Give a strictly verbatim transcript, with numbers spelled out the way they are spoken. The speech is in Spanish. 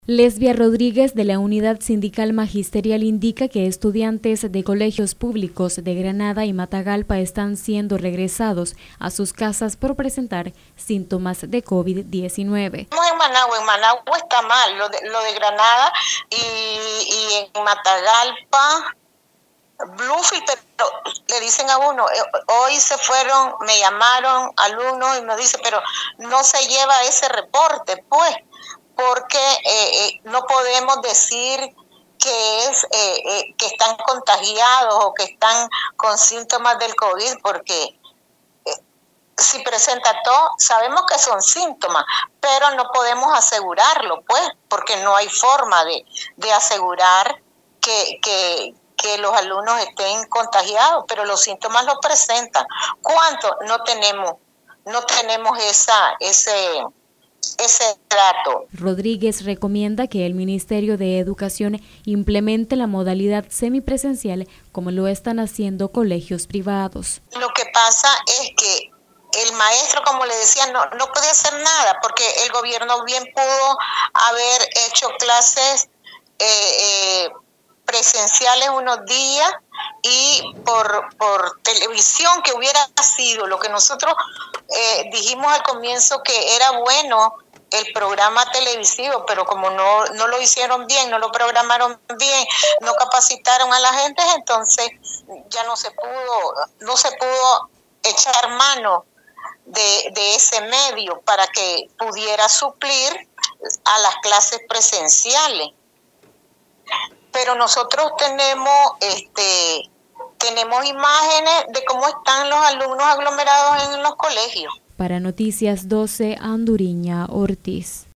Lesbia Rodríguez, de la Unidad Sindical Magisterial, indica que estudiantes de colegios públicos de Granada y Matagalpa están siendo regresados a sus casas por presentar síntomas de COVID diecinueve. En Managua, en Managua está mal, lo de, lo de Granada y, y en Matagalpa, Bluefield, pero le dicen a uno, hoy se fueron, me llamaron alumnos y me dice, pero no se lleva ese reporte, pues, porque eh, eh, no podemos decir que es eh, eh, que están contagiados o que están con síntomas del COVID, porque eh, si presenta todo, sabemos que son síntomas, pero no podemos asegurarlo, pues, porque no hay forma de, de asegurar que, que, que los alumnos estén contagiados, pero los síntomas los presentan. ¿Cuánto? No tenemos, no tenemos esa, ese... ese trato. Rodríguez recomienda que el Ministerio de Educación implemente la modalidad semipresencial como lo están haciendo colegios privados. Lo que pasa es que el maestro, como le decía, no, no puede hacer nada porque el gobierno bien pudo haber hecho clases eh, eh, presenciales unos días y por, por televisión, que hubiera sido lo que nosotros eh, dijimos al comienzo, que era bueno el programa televisivo, pero como no, no lo hicieron bien, no lo programaron bien, no capacitaron a la gente, entonces ya no se pudo, no se pudo echar mano de, de ese medio para que pudiera suplir a las clases presenciales. Pero nosotros tenemos este tenemos imágenes de cómo están los alumnos aglomerados en los colegios. Para Noticias doce, Anduriña Ortiz.